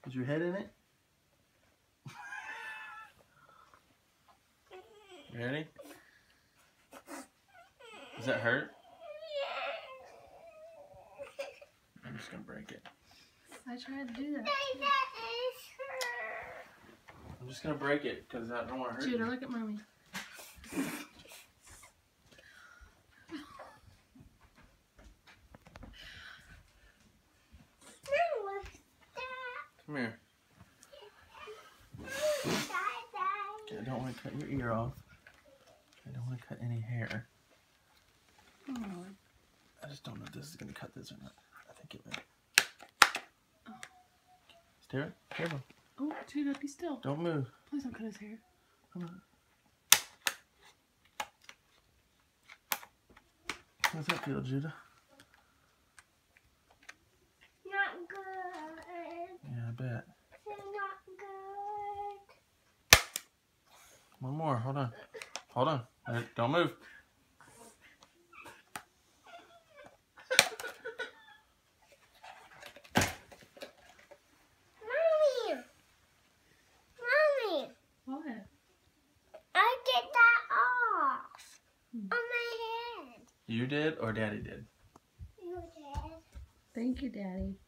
Is your head in it? You ready? Does that hurt? I'm just gonna break it. I tried to do that. I'm just gonna break it because I don't want to hurt Judah, you. look at mommy. Come here. Okay, I don't want to cut your ear off. I don't want to cut any hair. Oh. I just don't know if this is gonna cut this or not. I think it will. Oh. Stare. Careful. Oh, Judah, be still. Don't move. Please don't cut his hair. Come on. How's that feel, Judah? Not good. Yeah, I bet. Not good. One more. Hold on. Hold on. Don't move. Mommy. Mommy. What? I get that off on my head. You did or Daddy did? You did. Thank you, Daddy.